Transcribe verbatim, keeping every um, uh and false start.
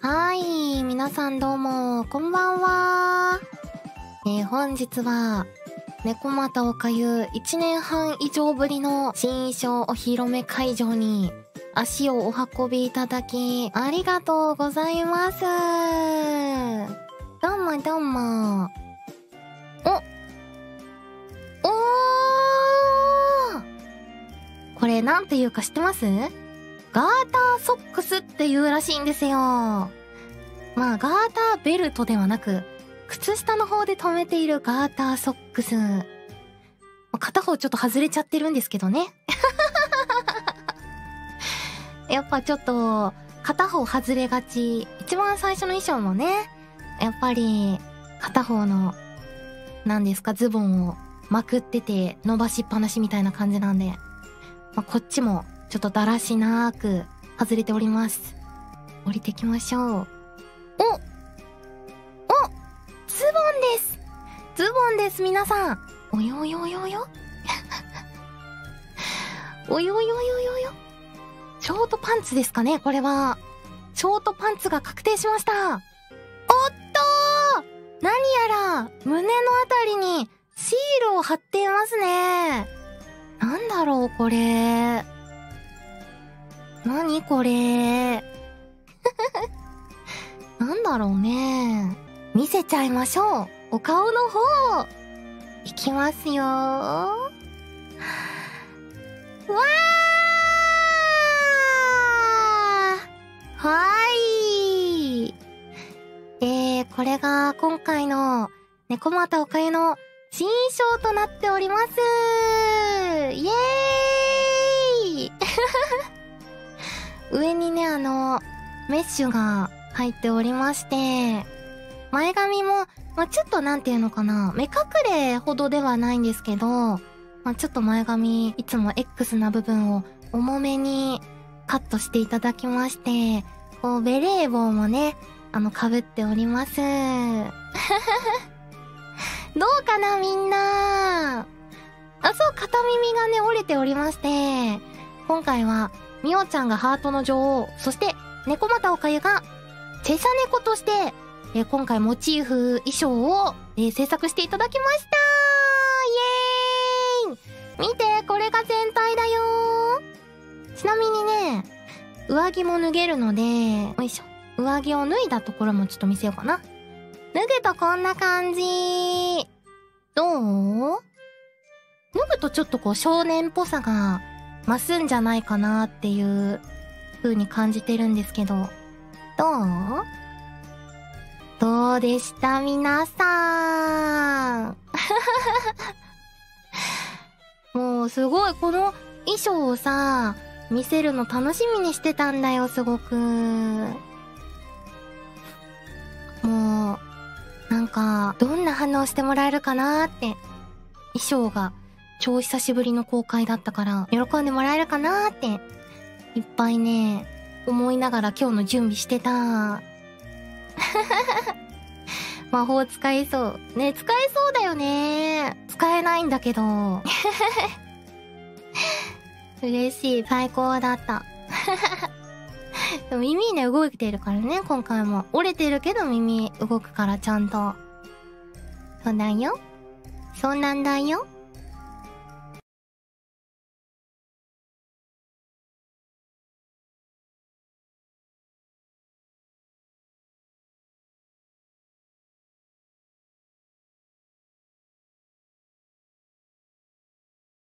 はい、皆さんどうも、こんばんは。えー、本日は、猫又おかゆいちねんはん以上ぶりの新衣装お披露目会場に足をお運びいただき、ありがとうございます。どうもどうも。おおーこれなんていうか知ってます？ガーターソックスっていうらしいんですよ。まあ、ガーターベルトではなく、靴下の方で留めているガーターソックス。片方ちょっと外れちゃってるんですけどね。やっぱちょっと、片方外れがち。一番最初の衣装もね、やっぱり、片方の、何ですか、ズボンをまくってて伸ばしっぱなしみたいな感じなんで、まあ、こっちも、ちょっとだらしなーく外れております。降りてきましょう。おおズボンですズボンです皆さん。およおよおよおよおよおよおよおよよショートパンツですかねこれは。ショートパンツが確定しました。おっとー何やら胸のあたりにシールを貼っていますね。なんだろうこれ。なにこれなんだろうね。見せちゃいましょう。お顔の方いきますよー。わーはい。えー、これが今回の猫又おかゆの新衣装となっております。イエーイ上にね、あの、メッシュが入っておりまして、前髪も、まあ、ちょっとなんていうのかな、目隠れほどではないんですけど、まあ、ちょっと前髪、いつも X な部分を重めにカットしていただきまして、こう、ベレー帽もね、あの、被っております。どうかな、みんな。あ、そう、片耳がね、折れておりまして、今回は、みおちゃんがハートの女王、そして猫又おかゆがチェシャ猫として、えー、今回モチーフ衣装を、えー、制作していただきましたー。イエーイ見てこれが全体だよー。ちなみにね、上着も脱げるので、よいしょ。上着を脱いだところもちょっと見せようかな。脱ぐとこんな感じ。どう？脱ぐとちょっとこう少年っぽさが増すんじゃないかなっていう風に感じてるんですけど、どう？どうでした皆さん。もうすごいこの衣装をさ、見せるの楽しみにしてたんだよ、すごく。もう、なんか、どんな反応してもらえるかなーって。衣装が超久しぶりの公開だったから、喜んでもらえるかなーって、いっぱいね、思いながら今日の準備してた。魔法使えそう。ね、使えそうだよね。使えないんだけど。嬉しい。最高だった。でも耳ね、動いてるからね、今回も。折れてるけど耳動くからちゃんと。そうだよ。そうなんだよ。